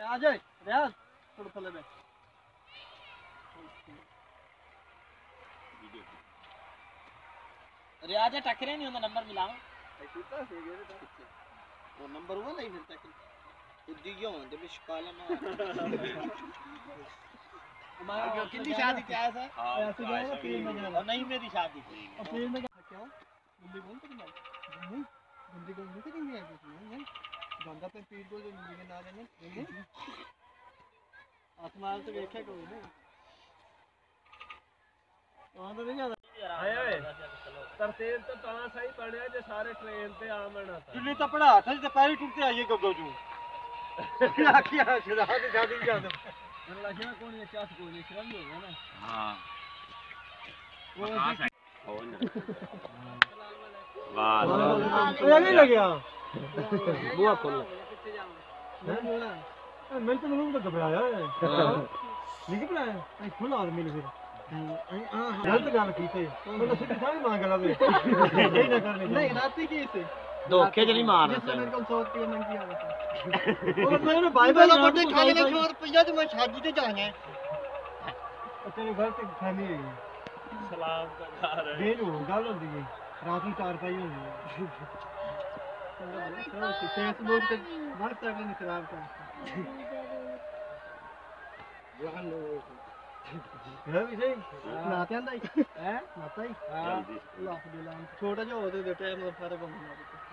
रियाज है रियाज थोड़ा थले बैठ रियाज है टकरे नहीं होता नंबर मिलाओ वो नंबर हुआ नहीं फिर तक उद्दियों जब शिकाला में हमारा कितनी शादी क्या है सर ऐसे जाएगा पीर में जाना नहीं मेरी शादी और पीर में क्या बुंदी बोल तो नहीं बुंदी को नहीं करेंगे कुछ नहीं गंदा पे पीर को जो बुंदी के ना लेने नहीं आसमान तो देखा कोई नहीं वहां तो नहीं जाता आए तरतेल तो ता सही पड़े जे सारे ट्रेन ते आमना था तुने तो पढ़ा था जे पैरी टूटते आइए गब्बो जू आखिया शराब की शादी जाते अल्लाह के कौन ये चास को ये शर्म हो ना हां वो हो ना वाह ये नहीं लग गया बुआ खोल पीछे जाओ मैं बोला मैं तो नहीं तो घबराया है नहीं घबराया खुला आदमी ने फिर गलत गल की थे मतलब सीधी सारी मां गला वे यही ना करनी नहीं राती की से धोखे च नहीं मारना जिसने मेरे को 100 रुपए मंगी आ और मैंने भाई भाई बर्थडे खाने में 100 रुपया तो मैं शादी ते जाना है तेरे घर ते खानी है सलाम का घर है दिन हो गल होंदी है रात ਨੂੰ 4 पाई होंदी है फेसबुक ते व्हाट्सएप ने खराब कर जहां लोग है भी सही नाते आंदा है नाता ही हां लाख दिला छोटा जो होते दे टाइम में फर्क होना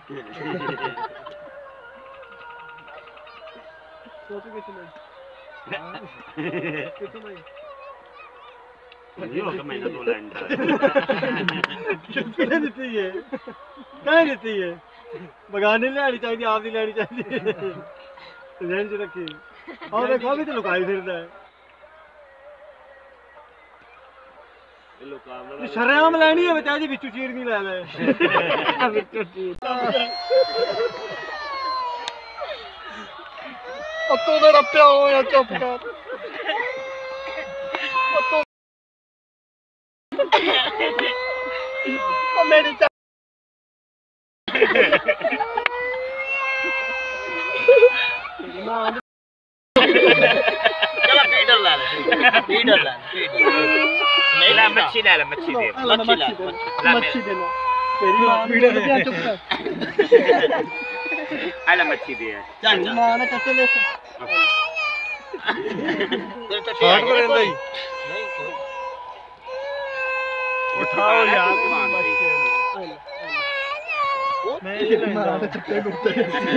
सोच के चले कितने भाई यो तो मैंने 2 लाइन कितने देती है क्या देती है बगाने लेनी चाहिए आप दी लेनी चाहिए रेंज रखी और देखो भी तो लुकाई फिरदा है शर्म लेनी है बता जी बिच्चू चीर नहीं ले ले बिच्चू चीर अब तो मेरा प्यार हो या चुप कर ओ मेरी चलो फीडर ला ले फीडर ला नहीं ला मच्छी ले ले मच्छी दे मच्छी दे लो तेरी फीडर दे चुप कर आला मच्छी दे चल ना ना कच्चे ले तेरे तो शॉट कर देंदा ही नहीं उठाओ यार मैं ये मारा चक्के घुटते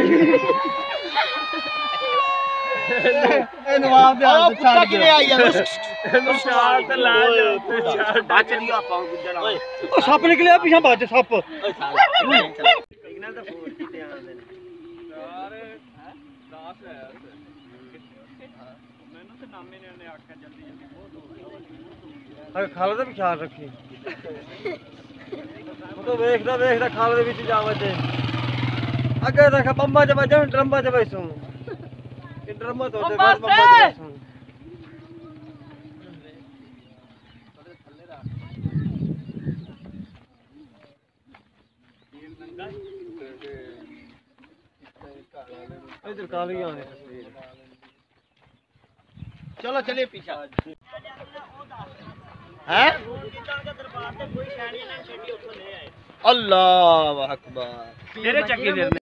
ए नवाब दे हाथ छाड़ के आई यार शाल ते ला जा बाच लियो आपा गुजरा ओए ओ सप निकले पीछे बाज सप सिग्नल तो फोन की ध्यान दे यार 10 है मैंने तो नामे ने आख्या जल्दी अरे खाला दा भी ख्याल रखी तो देखदा खाल दे विच जावे ते अगे देख बम्बा च बजन ड्रम्बा च बैसू इन ड्रम्बा तो बस बम्बा च बैसू इधर काली आने चलो चलिए पीछे हैं अल्लाह अकबर तेरे चक्के